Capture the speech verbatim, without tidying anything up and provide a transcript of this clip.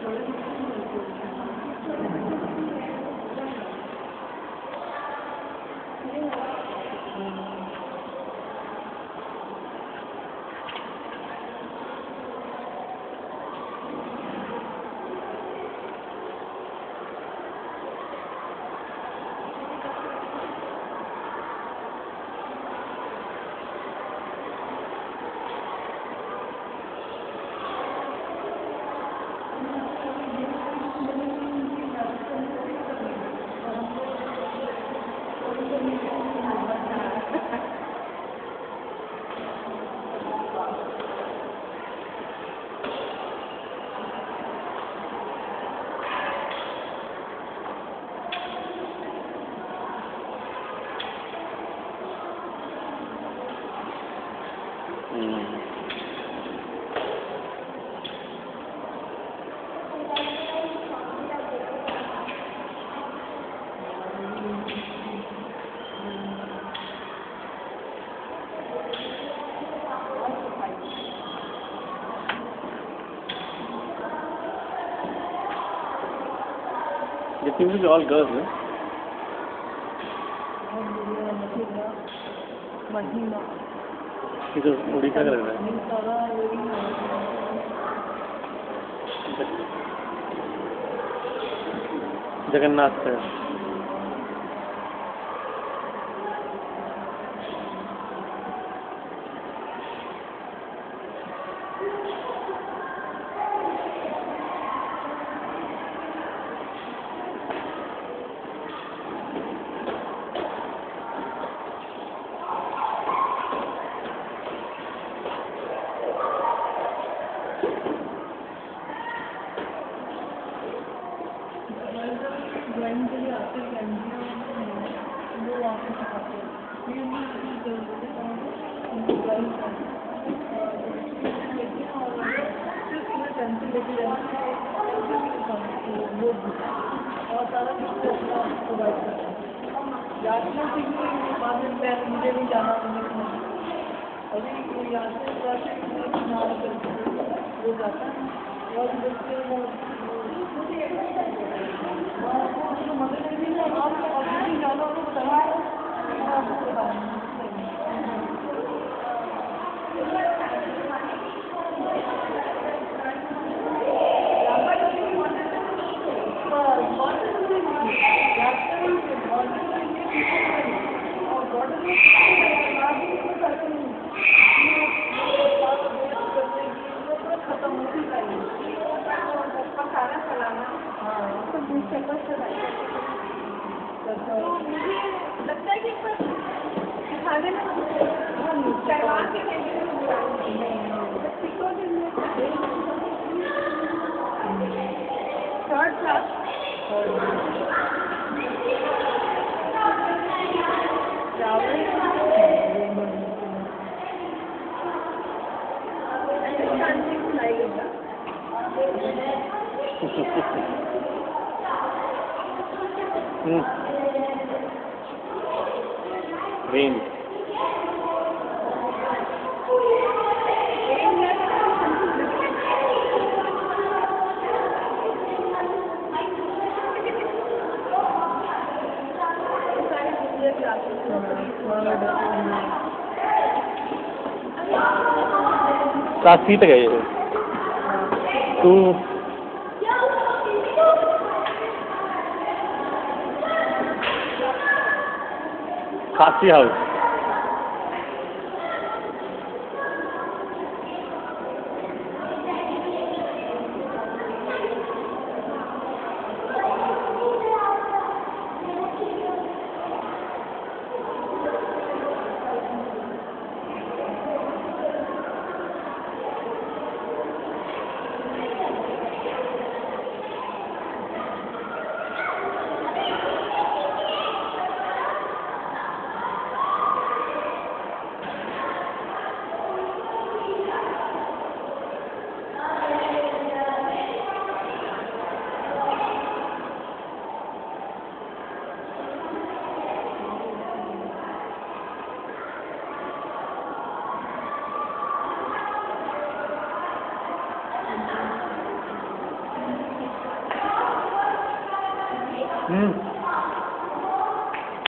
They seem to be all girls, no? ये तो उड़ीसा का लग रहा है। जगन्नाथ का। ड्राइंग के लिए आते हैं वो वहाँ पे सिखाते हैं ये उनकी ज़रूरत है उनको ड्राइंग करना और सिर्फ मैं पेंसिल लेके जाना वो और सारा कुछ अपना प्रोवाइड करता है याद में सीखने बाद में मुझे नहीं जाना अभी याद से वो जाता है और बच्चे वो मदद नहीं है आप ऑलरेडी जाना तो बताइए खत्म हो जाएगी खाना चलाना हाँ तो मुझे लगता है कि खाने में करवा के थर्ड क्लास Rain. काशी तक गए तू काशी हाउस हम्म